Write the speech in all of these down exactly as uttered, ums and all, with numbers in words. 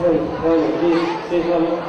Right, right, please, please, Mama.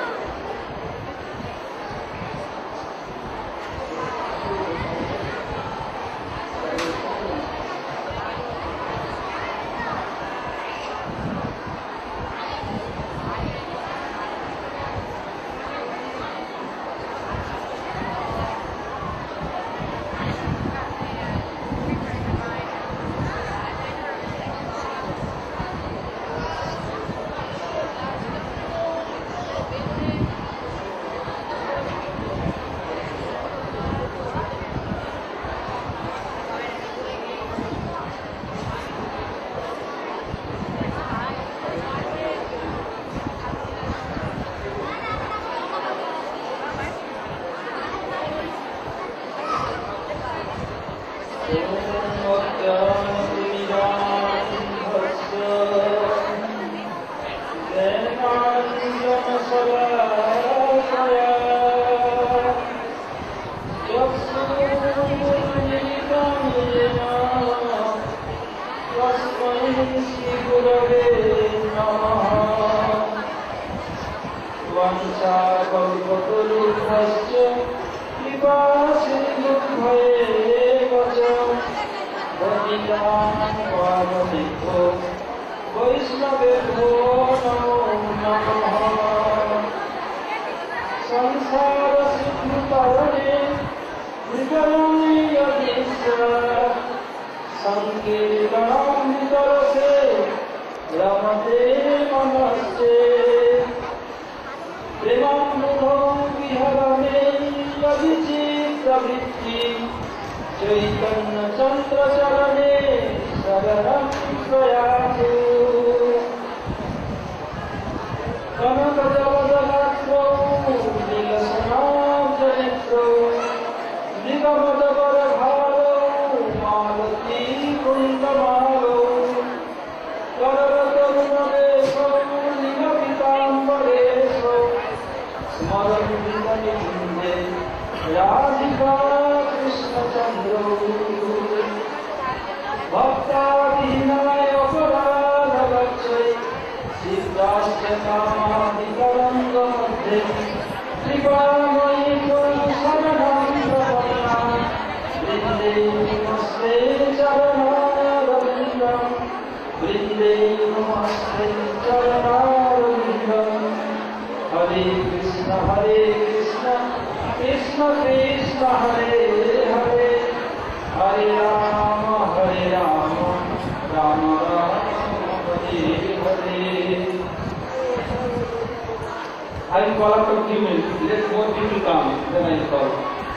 I will call up a few minutes. Let more people come. Then I will call.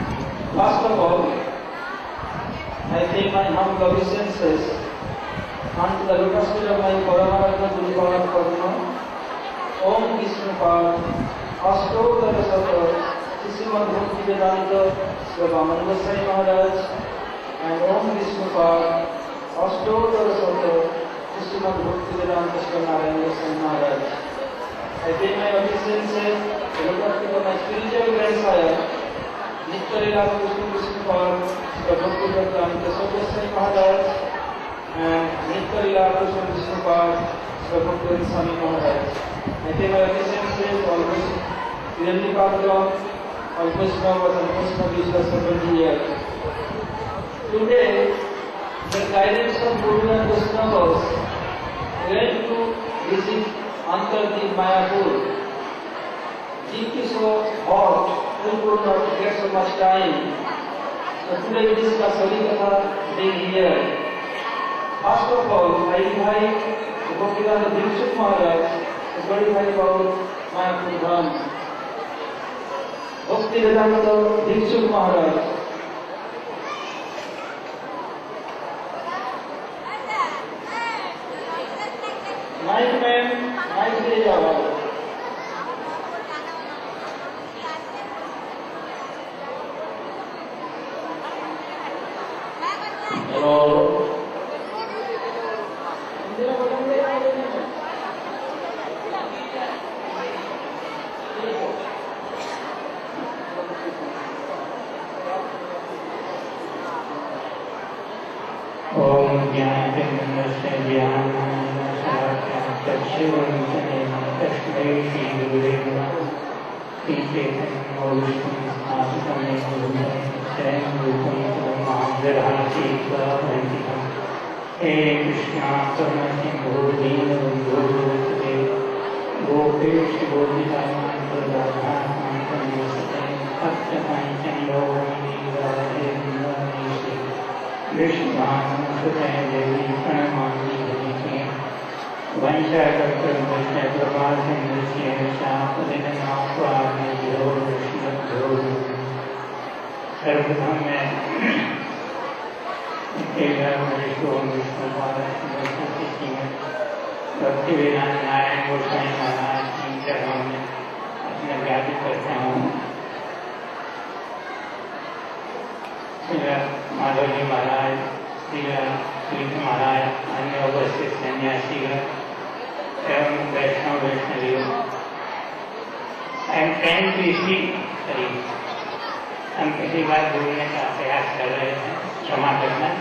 First of all, I pay my humble obeisances unto the lotus feet of my Paramaratma Guru Paramatma, Om Vishnu Pad, Ashtodara Sata, Srimad Bhaktivedanta Swaminanda Goswami Maharaj, and Om Vishnu Pad, Ashtodara Sata, Srimad Bhaktivedanta Swaminanda Goswami Maharaj. I pay my obeisances to the lotus feet of my spiritual grandsire, Nitya Krishna Vishnu Pad, Bhaktivedanta Goswami Maharaj, and Nitya Krishna Vishnu Pad, Bhaktivedanta Swami Maharaj. I pay my obeisances always Hiranyi Padram, always Vaishnavas and Vaishnavis for twenty years. Today, the guidance of Guru and Vaishnavas went to visit Antardeep Mayapur. It is so hot, we could not get so much time. So today we discuss Harikatha being here. First of all, I invite Bhaktivedanta Dikshit Maharaj to glorify about Mayapur Dham. Bhaktivedanta Dikshit Maharaj. Night man, night day hour. Hello. Om Jnana Chandra Se Jnana हे कृष्णा करुणा सिंधु दीनबंधो जगत्पते गोपेश गोपिकानां राधा कांतं नमस्ते भक्त कांचन गौरी राधे वृंदावनेश्वरी विष्णुभानुसुते देवी प्रणमामि हरिके वंशकर्तव्यस्य प्रभासिंहस्य शापदिनाप्राज्ञयो विष्णुभ्यो सर्वप्रथम मैं भक्ति वेदांत नारायण गोस्वामी महाराज की चरणों में अपने ज्ञापित करता हूँ। माधव जी महाराज, श्री महाराज, अन्य उपस्थित सन्यासीगण एवं वैष्णव वैष्णवियों, I am trying to speak. हम किसी बात बोलने का प्रयास कर रहे हैं, क्षमा करना।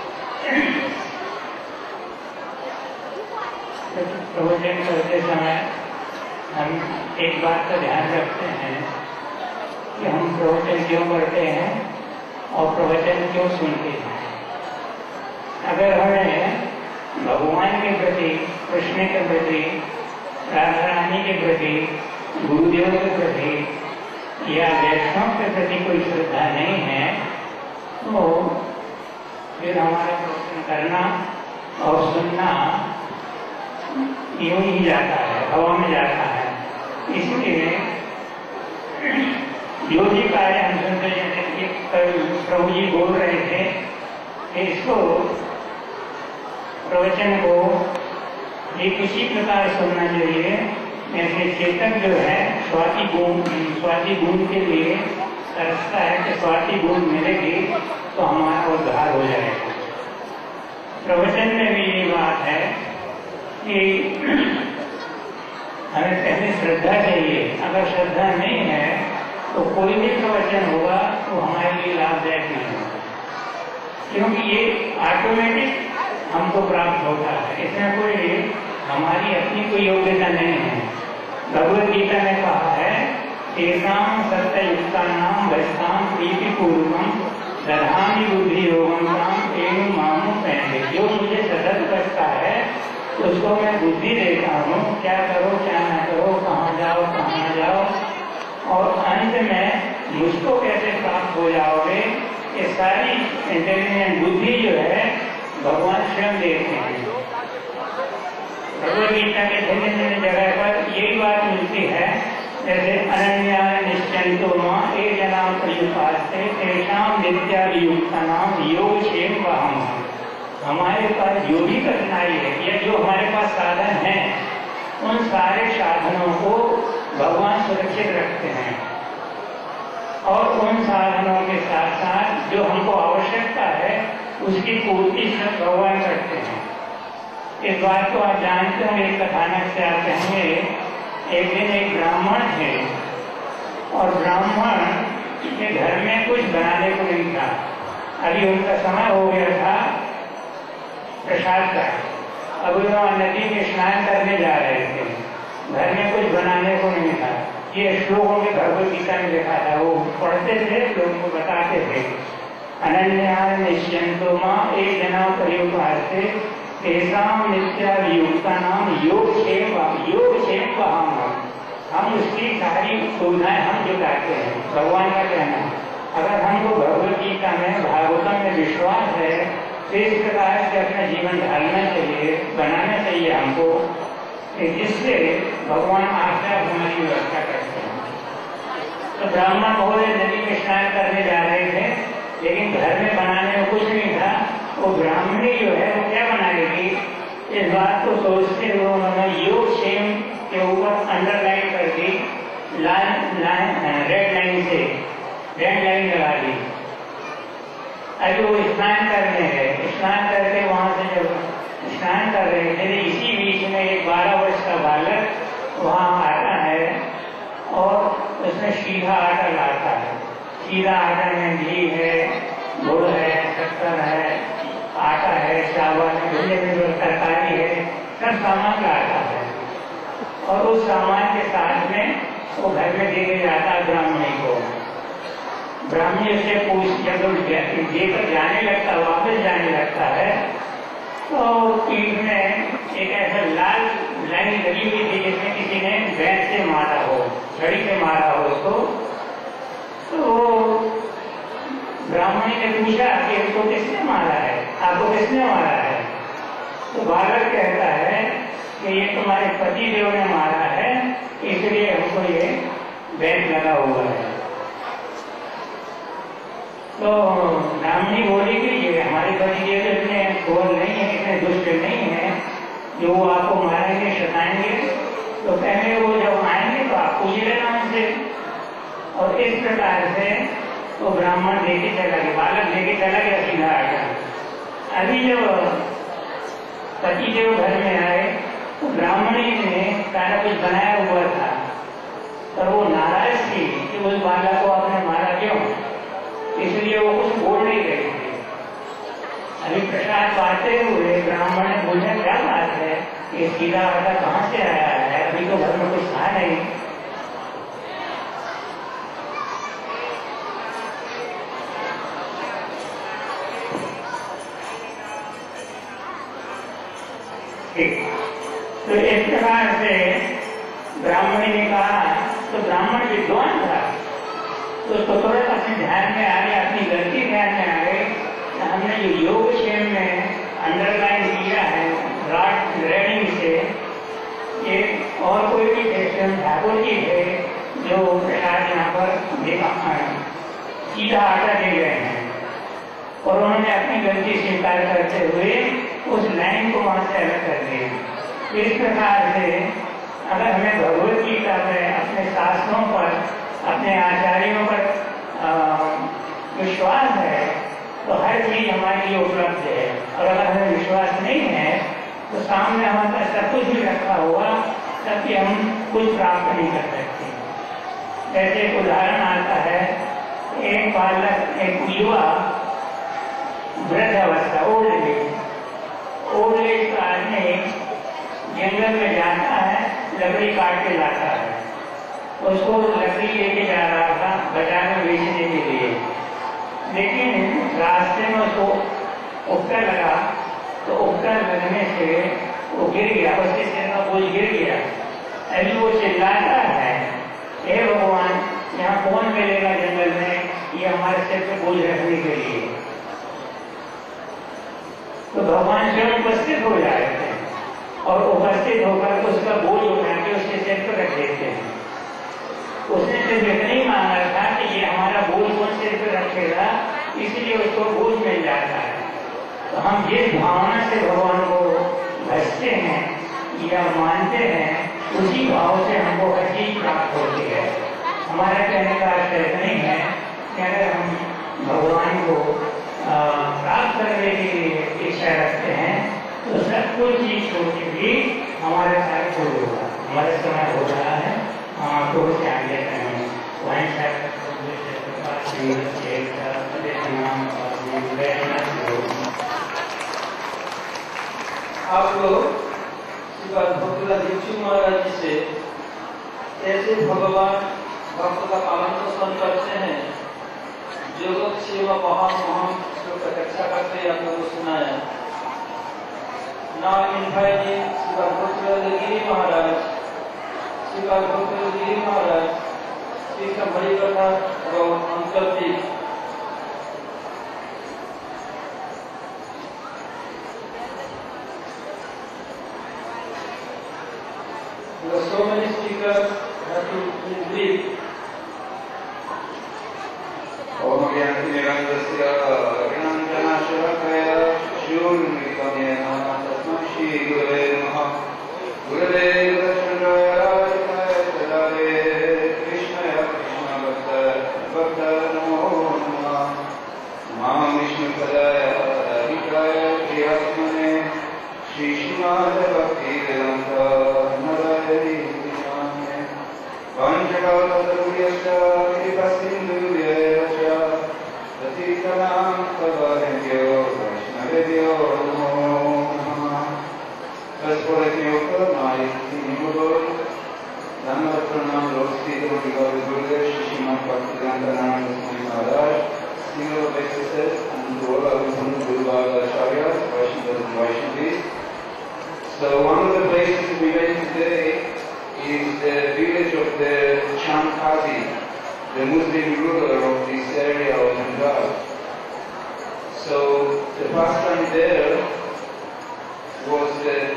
प्रवचन करते समय हम एक बात का ध्यान रखते हैं कि हम प्रवचन क्यों करते हैं और प्रवचन क्यों सुनते हैं। अगर हमें भगवान के प्रति, कृष्ण के प्रति, राधा रानी के प्रति, गुरुदेव के प्रति या वैष्णव के प्रति कोई श्रद्धा नहीं है तो फिर हमारा प्रवचन करना और सुनना यूं ही जाता है, हवा में जाता है। इसलिए जो भी कार्य हम सुनते जैसे प्रभु जी बोल रहे थे कि इसको प्रवचन को एक उसी प्रकार सुनना चाहिए जैसे चेतन जो है स्वाति गुण स्वाति गुण के लिए तरसता है कि स्वाति गुण मिलेगी तो हमारा उद्धार हो जाएगा। प्रवचन में भी ये बात है कि हमें पहले श्रद्धा चाहिए। अगर श्रद्धा नहीं है तो कोई भी प्रवचन होगा तो हमारे लिए लाभदायक नहीं होगा, क्योंकि ये ऑटोमेटिक हमको प्राप्त होता है। इसमें कोई हमारी अपनी कोई योग्यता नहीं है। भगवद गीता ने कहा है तेषां सत्ययुक्ता नाम वैष्णाम प्रीति पूर्वम दधामि बुद्धि योगम ताम एवं मामो पहले। जो मुझे सतत करता है उसको मैं बुद्धि देता हूँ, क्या करो क्या ना करो, कहाँ जाओ कहाँ ना जाओ, और अंत में मुझको कैसे प्राप्त हो जाओगे, ये सारी इंटेलिजेंट बुद्धि जो है भगवान स्वयं देते हैं। भगवद गीता के भिन्न भिन्न जगह पर यही बात मिलती है, जैसे अनन्या निश्चंतो मां एक जनाम प्रयुक्तास्ते तेषाम नित्याभियुक्तानाम योग क्षेम वहम। हमारे पास जो भी कठिनाई है या जो हमारे पास साधन है उन सारे साधनों को भगवान सुरक्षित रखते हैं और उन साधनों के साथ साथ जो हमको आवश्यकता है उसकी पूर्ति सब भगवान करते हैं। इस बात को आप जानते हैं। एक कथानक से आप कहेंगे एक दिन एक ब्राह्मण थे और ब्राह्मण के घर में कुछ बनाने को नहीं था। अभी उनका समय हो गया था प्रसाद का। अब वो नदी में स्नान करने जा रहे थे, घर में कुछ बनाने को नहीं था। ये श्लोकों में भगवद गीता में लिखा था, वो पढ़ते थे, लोगों को बताते थे। अनन्या निश्चंतो मां एक जना प्रयोग से तेषाम नित्याभियुक्ता नाम योग क्षेम योग क्षेम वहम। हम उसकी सारी सुविधाएं हम जुटाते हैं। भगवान का कहना है अगर हमको भगवद गीता में भागवतम में विश्वास है तो इस प्रकार से अपना जीवन ढालना चाहिए, बनाना चाहिए हमको, जिससे भगवान आशा हमारी व्यवस्था करते हैं। तो ब्राह्मण महोदय नदी में स्नान करने जा रहे थे, लेकिन घर में बनाने में कुछ नहीं था। वो ब्राह्मणी जो है वो क्या बनाएगी, इस बात को सोचते हुए उन्होंने योग क्षेम के ऊपर अंडरलाइन कर दी, लाइन लाइन रेड लाइन से रेड लाइन लगा दी। अभी वो स्नान करने गए, स्नान करके वहां से जब स्नान कर रहे थे इसी बीच में एक बारह वर्ष का बालक वहां आता है और उसमें सीधा आटा लाता है। सीधा आटा में घी है, गुड़ है, शक्कर है, आटा है, चावल है, भिन्न भिन्न तरकारी है, सब सामान लाता है। और उस सामान के साथ में वो घर में दे के जाता है ब्राह्मणी को। ब्राह्मणी उससे पूछ जब देकर जाने लगता, वापस जाने लगता है, तो पीठ में एक ऐसा लाल लाइन लगी हुई थी जिसमें किसी ने बैत से मारा हो, छड़ी से मारा हो उसको। तो ब्राह्मणी ने पूछा कि इसको किसने मारा है, आपको किसने मारा है? तो बालक कहता है कि ये तुम्हारे पति देव ने मारा है, इसलिए हमको ये बैत लगा हुआ है। तो ब्राह्मणी बोली कि ये हमारे पति देव इतने घोर नहीं है, इतने दुष्ट नहीं है जो वो आपको मारेंगे, सताएंगे। तो पहले वो जब आएंगे तो आप पूछ लेना उनसे। और इस प्रकार से वो ब्राह्मण लेके चला गया, बालक लेके चला गया सीधा आया। अभी जब पति देव घर में आए तो ब्राह्मणी ने सारा कुछ बनाया हुआ था, पर वो नाराज थी कि उस बालक को आपने मारा क्यों, इसलिए वो कुछ बोल नहीं रही थी। अभी प्रसाद पाते हुए ब्राह्मण ने पूछा क्या बात है, ये सीधा आटा कहाँ से आया है, अभी तो घर में कुछ था नहीं। तो इस प्रकार से ब्राह्मणी ने कहा, तो ब्राह्मण विद्वान था, तो उसको तुरंत अपने ध्यान में आ गया, अपनी गलती ध्यान में आ गई। हमने जो योग क्षेम में अंडरलाइन किया है राट रेडिंग से, ये और कोई भी कृष्ण ठाकुर जी थे जो प्रसाद यहाँ पर सीधा आटा दे गए हैं, और उन्होंने अपनी गलती स्वीकार करते हुए उस लाइन को वहां से अलग कर दिया। इस प्रकार से अगर हमें भगवत गीता में अपने शास्त्रों पर, अपने आचार्यों पर विश्वास है तो हर चीज हमारे लिए उपलब्ध है, और अगर हमें विश्वास नहीं है तो सामने हमारे सब कुछ भी रखा हुआ, तब भी हम कुछ प्राप्त नहीं कर सकते। जैसे एक उदाहरण आता है, एक बालक, एक युवा वृद्धावस्था, ओल्ड एज, ओल्ड एज का आदमी जंगल में जाता है, लकड़ी काट के लाता है। उसको लकड़ी लेके जा रहा था बाजार में बेचने के लिए, लेकिन रास्ते में उसको उपकर लगा, तो उपकर लगने से वो गिर गया, उसके सिर का बोझ गिर गया। अभी वो चिल्लाता है, हे भगवान, यहाँ कौन मिलेगा जंगल में ये हमारे सिर पे बोझ रखने के लिए? तो भगवान स्वयं उपस्थित हो जाते हैं और उपस्थित होकर उसका बोझ उठा के उसके सिर पर रख देते हैं। उसने सिर्फ इतना ही मांगा था कि ये हमारा बोझ कौन सिर पर रखेगा, इसलिए उसको बोझ मिल जाता है। तो हम जिस भावना से भगवान को भजते हैं या मानते हैं, उसी भाव से हमको हर चीज प्राप्त होती है। हमारा कहने का अर्थ नहीं है कि अगर हम भगवान को प्राप्त करने की इच्छा रखते हैं तो सब कुछ चीज छोड़ के भी हमारे साथ छोड़ होगा। हमारा समय हो रहा है, तो उसे आगे करें वहीं आप लोग दीक्षु महाराज जी से कैसे भगवान भक्त का पालन पोषण करते हैं, जगत सेवा महान महान का रक्षा करते हैं, आप लोगों को सुनाया। नाम इन्वाइट श्री गिरी महाराज, श्री गिरी महाराज, श्री का बड़ी कथा uncle ji. So many speakers have to brief. ओम ज्ञान निरंजस्य अज्ञानजनाशलाकया शून्यतमेन तस्मै श्री गुरवे नमः। गुरवे दर्शनाय राजनाय तदारे कृष्णाय कृष्णभक्ताय भक्ताय नमो नमः। मां विष्णुपदाय अधिकाय प्रियात्मने श्रीश्रीनाथ भक्तिवेदान्त नदाय नामे पंचकालतरुर्यश्च कृपासिन्धुर्यश्च पतितनां पवनेभ्यो वैष्णवेभ्यो नमो नमः। तस्फोरज्ञोपमायिनीमुखो So one of the places we went today is the village of the Champazi, the Muslim ruler of this area of Punjab. So the pastime there was the,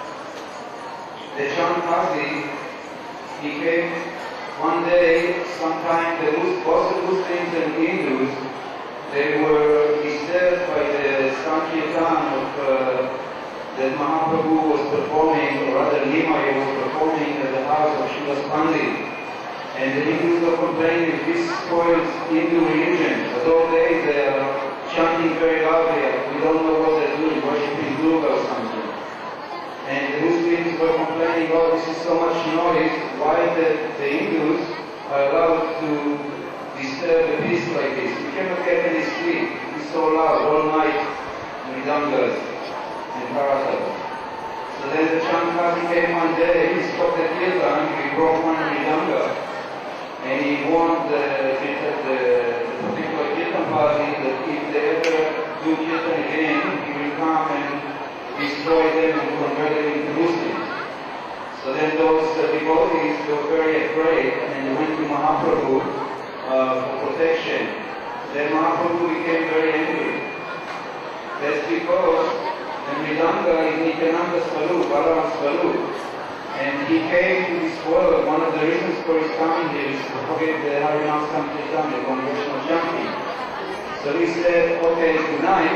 the Champazi. He came one day, sometime the Mus- both the Muslims and Hindus, they were disturbed by the Sankirtan of uh, that Mahaprabhu was performing, or rather Nimai was performing at the house of Srila Pandit. And the Hindus were complaining that this spoils Hindu religion. But all day they are chanting very loudly, we don't know what they're doing, worshipping Durga or something. And the Muslims were complaining, oh, this is so much noise, why the, the Hindus are allowed to disturb the peace like this? We cannot get any sleep, it's so loud, all night, mridangas and paratas. So then the Champazi came one day, he stopped the kirtan, he brought one mridanga, and he warned the, the, the particular kirtan party that if they ever do kirtan again, he will come and destroy them and convert them into Muslims. So then those uh, devotees were very afraid and they went to Mahaprabhu uh, for protection. Then Mahaprabhu became very angry. That's because the Mridanga is Nityananda Swarup, Balaram Swarup. And he came to this world, one of the reasons for his coming here is to forget the Harinam Sankirtan, the congregational chanting. So he said, okay, tonight,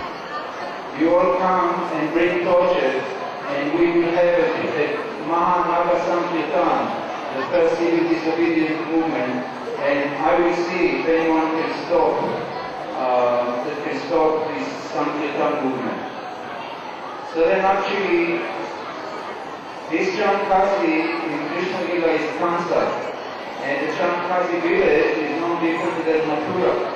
you all come and bring torches, and we will have a, a Mahanaga Sankirtan, the first civil disobedience movement, and I will see if anyone can stop, uh, that can stop this Sankirtan movement. So then actually, this Champazi in Krishna Lila is Kansa, and the Champazi village is no different than Mathura.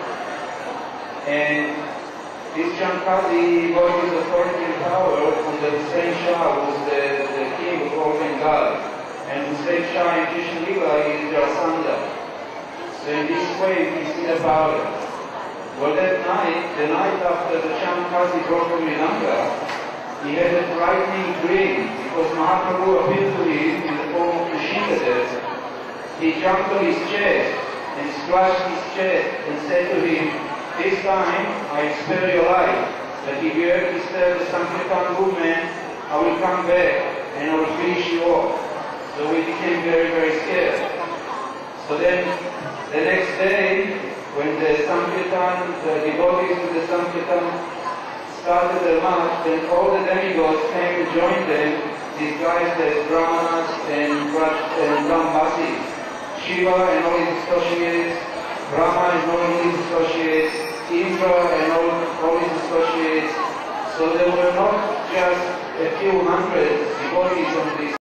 And this Champazi got his authority and power from the Hussain Shah, who was the, the king of all Bengal. And Hussain Shah in Krishna Lila is Jarasandha. So in this way we see the power. Well, that night, the night after the Champazi brought from Sri he had a frightening dream because Mahaprabhu appeared to him in the form of Krishnadas. He jumped on his chest and splashed his chest and said to him, this time I spare your life, but if you ever disturb the Sankirtan movement, I will come back and I will finish you off. So we became very, very scared. So then the next day, when the Sankirtan, the devotees of the Sankirtan started the march, then all the demigods came to join them, disguised as Brahmanas and Brahmasis. Shiva and all his associates, Brahma and all his associates, Indra and all, all his associates. So there were not just a few hundred devotees on this